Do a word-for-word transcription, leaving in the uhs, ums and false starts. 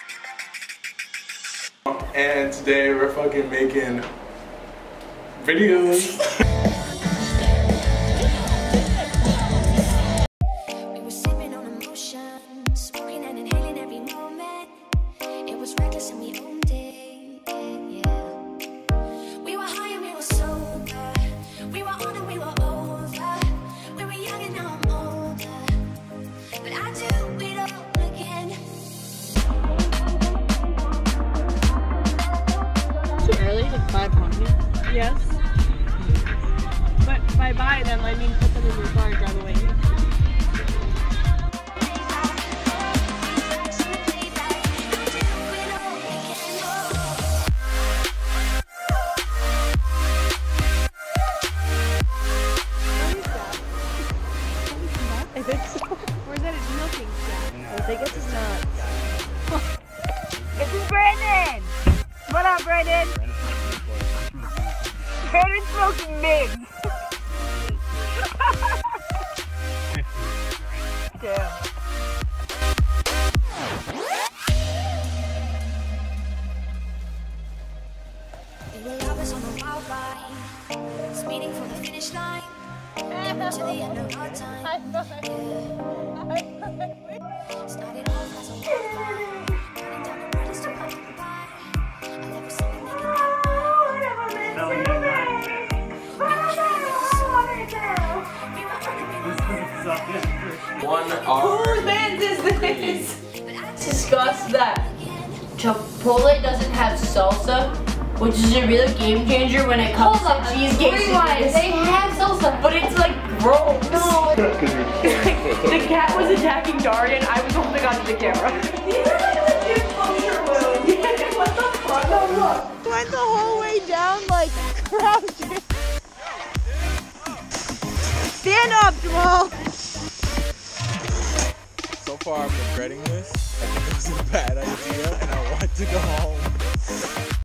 And today we're fucking making videos. We were sipping on emotion, smoking and inhaling every moment. It was reckless and we owned it, yeah. We were high and we were sober. We were on and we were over. We were young and now I'm older. But I do it all again. Too early to buy pumpkin? Yes. But by buy them, I mean put them in your car and drive away. I think so. Or is that his milking shack? I think it's not. This is Brandon! What up, Brandon? Brandon's smoking migs. Damn. We were lovers on a wild ride, speeding for the finish line. Never to the end of our time. Yeah. Started off as a wildfire, burning down the bridges to occupy. I never saw me making that No, right. you didn't. One hour. Whose man's is this? But I Discuss that Chipotle doesn't have salsa, which is a real game changer when it comes to cheesecake. Rewind. They have salsa. But it's like gross. No. The cat was attacking Darian. I was holding onto the camera. What the fuck? No, look. Went the whole way down like crouching. Stand up, Jamal. So far, I'm regretting this. I think this is a bad idea, and I want to go home.